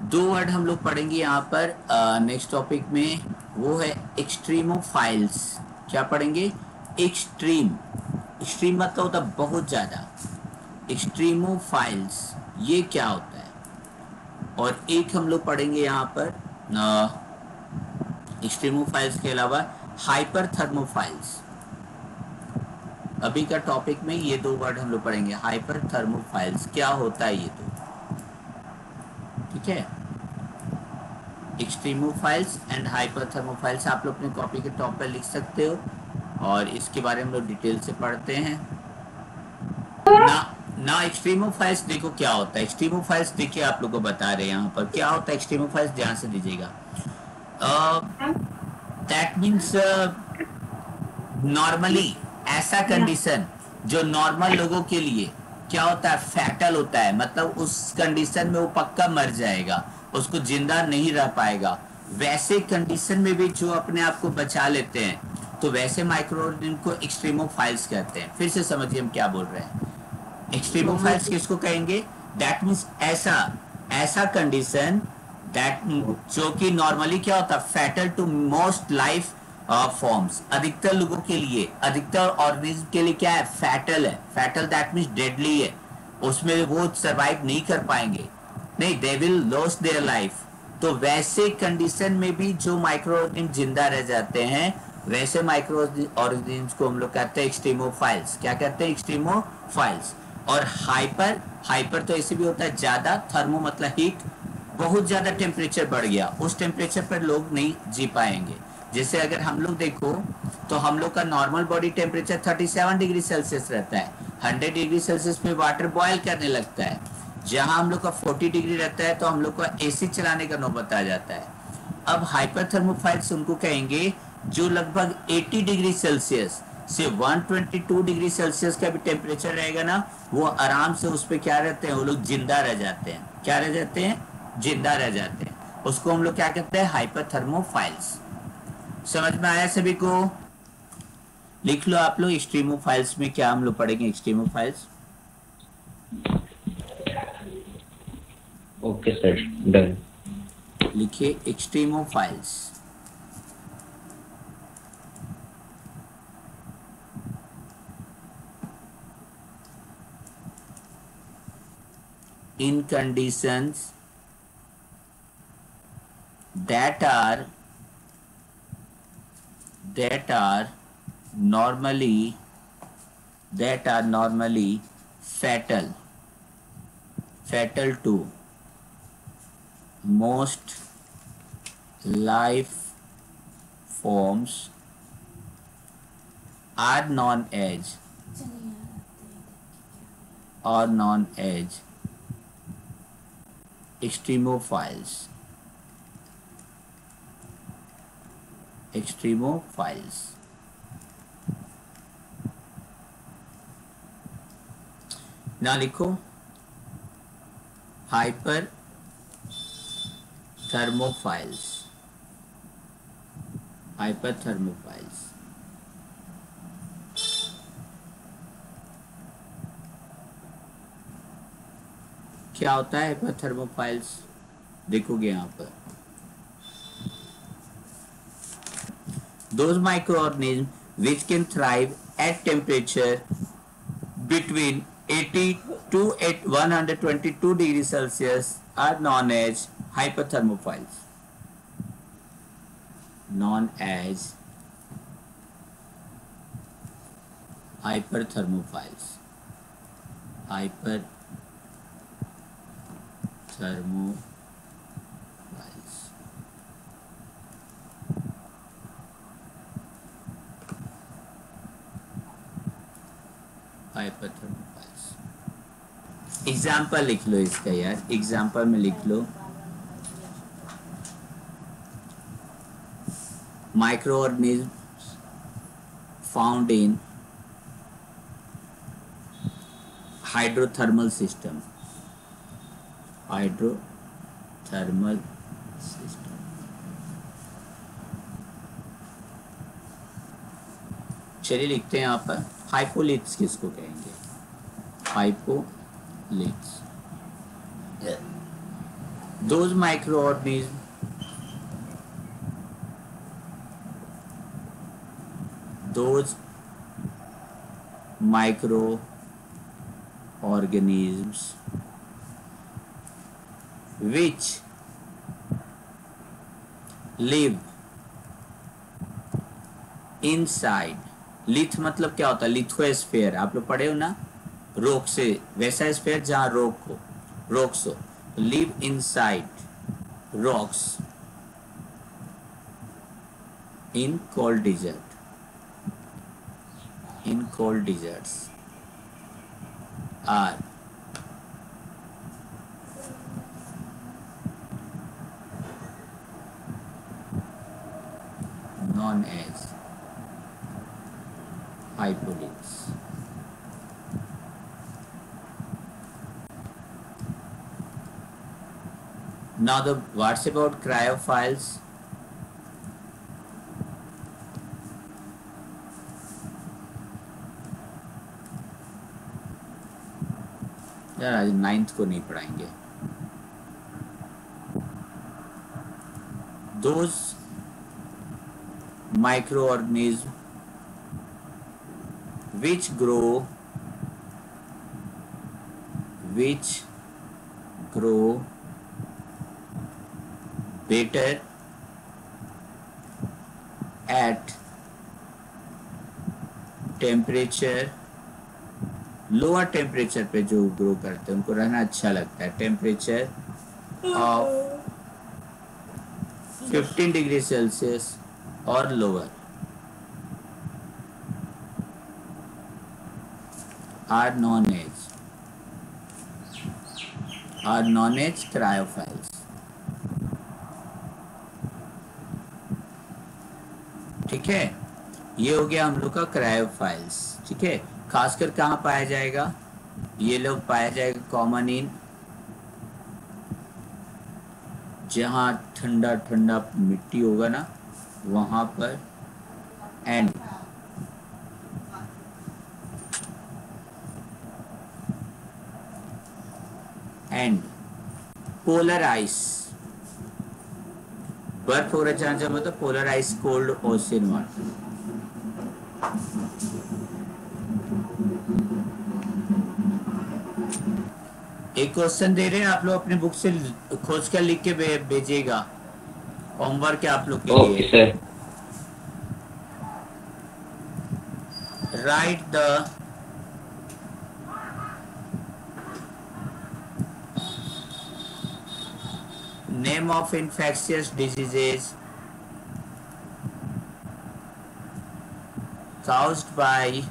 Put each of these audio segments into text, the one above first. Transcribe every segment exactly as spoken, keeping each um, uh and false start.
दो वर्ड हम लोग पढ़ेंगे यहाँ पर नेक्स्ट टॉपिक में, वो है एक्सट्रीमोफाइल्स। क्या पढ़ेंगे? एक्सट्रीम। एक्सट्रीम मतलब होता है बहुत ज़्यादा। एक्सट्रीमोफाइल्स ये क्या होता है? और एक हम लोग पढ़ेंगे यहाँ पर एक्सट्रीमोफाइल्स के अलावा हाइपर थर्मोफाइल्स। अभी का टॉपिक में ये दो वर्ड हम लोग पढ़ेंगे, हाइपर थर्मोफाइल्स क्या होता है ये तो, ठीक है। एक्सट्रीमोफाइल्स एंड हाइपरथर्मोफाइल्स आप लोग अपनी कॉपी के टॉप पर लिख सकते हो, और इसके बारे में हम लोग डिटेल से पढ़ते हैं ना। ना एक्सट्रीमोफाइल्स देखो क्या होता है। एक्सट्रीमोफाइल्स देखिए आप लोग को बता रहे हैं यहाँ पर क्या होता है। एक्सट्रीमोफाइल्स ध्यान से दीजिएगा। दैट मीन्स नॉर्मली ऐसा कंडीशन जो नॉर्मल लोगों के लिए क्या होता है, फैटल होता है, मतलब उस कंडीशन में वो पक्का मर जाएगा, उसको जिंदा नहीं रह पाएगा। वैसे कंडीशन में भी जो अपने आप को बचा लेते हैं, तो वैसे माइक्रो ऑर्गेनिज्म को एक्सट्रीमोफाइल्स कहते हैं। फिर से समझिए हम क्या बोल रहे हैं। एक्सट्रीमोफाइल्स किसको कहेंगे? दैट मीन्स ऐसा ऐसा कंडीशन दैट जो कि नॉर्मली क्या होता है, fatal to most life forms. अधिकतर लोगों के लिए, अधिकतर ऑर्गेनिज्म के लिए क्या है, फैटल है। फैटल दैट मीन्स डेडली है, उसमें वो सरवाइव नहीं कर पाएंगे, नहीं, they will lose their life. तो वैसे कंडीशन में भी जो माइक्रो ऑर्गेनिज्म जिंदा रह जाते हैं, वैसे माइक्रो ऑर्गेनिज्म को हम लोग कहते हैं एक्सट्रीमोफाइल्स। क्या कहते हैं? एक्सट्रीमोफाइल्स। और हाइपर, हाइपर तो ऐसे भी होता है ज्यादा, थर्मो मतलब हीट, बहुत ज्यादा टेम्परेचर बढ़ गया, उस टेम्परेचर पर लोग नहीं जी पाएंगे। जैसे अगर हम लोग देखो तो हम लोग का नॉर्मल बॉडी टेम्परेचर सैंतीस डिग्री सेल्सियस रहता है। सौ डिग्री सेल्सियस में वाटर बॉयल करने लगता है। जहां हम लोग का चालीस डिग्री रहता है तो हम लोग का एसी चलाने का नौबत आ जाता है। अब हाइपरथर्मोफाइल्स उनको कहेंगे जो लगभग अस्सी डिग्री सेल्सियस से एक सौ बाईस डिग्री सेल्सियस का भी टेम्परेचर रहेगा ना, वो आराम से उस पर क्या रहते हैं, वो लोग जिंदा रह जाते हैं। क्या रह जाते हैं? जिंदा रह जाते हैं। उसको हम लोग क्या कहते हैं? हाइपरथर्मोफाइल्स। समझ में आया सभी को? लिख लो आप लोग एक्सट्रीमोफाइल्स में क्या हम लोग पढ़ेंगे। Extremophiles okay sir, done. लिखिए extremophiles. in conditions that are that are normally that are normally fatal fatal to most life forms are known as are known as extremophiles. extremophiles. ना लिखो हाइपर थर्मोफाइल्स। हाइपर थर्मोफाइल्स क्या होता है? हाइपरथर्मोफाइल्स देखोगे यहाँ पर, those microorganisms which can thrive at temperature between eighty to one hundred twenty-two degrees Celsius are known as hyperthermophiles. Known as hyperthermophiles. Hyper thermophiles. Hyperthermophiles. Example लिख लो इसका यार, एग्जाम्पल में लिख लो micro organism found in hydrothermal system. Hydrothermal system. चलिए लिखते हैं यहाँ पर हाइपोलिथ्स किसको कहेंगे? हाइपोलिथ्स। those microorganisms those microorganisms which live inside, लिथ मतलब क्या होता है, लिथोस्फीयर आप लोग पढ़े हो ना, रोक से, वैसा स्फीयर जहां रोक हो, रॉक्स हो, live inside rocks in cold desert, in cold deserts are known as hypoliths. Now the what's about cryophiles? यार आज नाइन्थ को नहीं पढ़ाएंगे. Those microorganisms which grow which grow better at temperature, lower temperature पे जो grow करते हैं उनको रहना अच्छा लगता है, temperature of fifteen degree Celsius और lower are known as are known as cryophiles. ठीक है, ये हो गया हम लोग का क्रायोफाइल्स. ठीक है, खासकर कहाँ पाया जाएगा, ये लोग पाया जाएगा कॉमन इन, जहाँ ठंडा ठंडा मिट्टी होगा ना वहाँ पर, एंड एंड पोलर आइस, बर्फ हो रहा जहाँ जहाँ मतलब polar ice, cold ocean water. एक क्वेश्चन दे रहे हैं, आप लोग अपने बुक से खोज कर लिख के भेजिएगा, होमवर्क है आप लोग के लिए. Write the name of infectious diseases caused by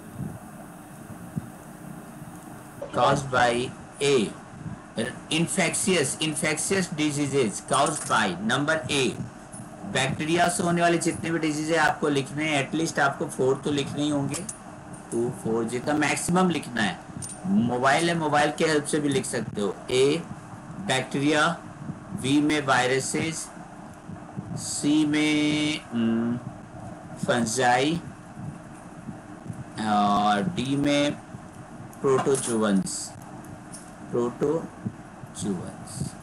caused by A. infectious infectious diseases caused by number A. Bacteria से होने वाले जितने भी डिजीज है आपको लिखने हैं, एटलीस्ट आपको फोर तो लिखने ही होंगे, टू फोर जितना मैक्सिमम लिखना है. मोबाइल है, मोबाइल के हेल्प से भी लिख सकते हो. ए बैक्टीरिया, बी में वायरसेस, सी में फंजाई और डी में प्रोटोजोअन्स प्रोटोजोअन्स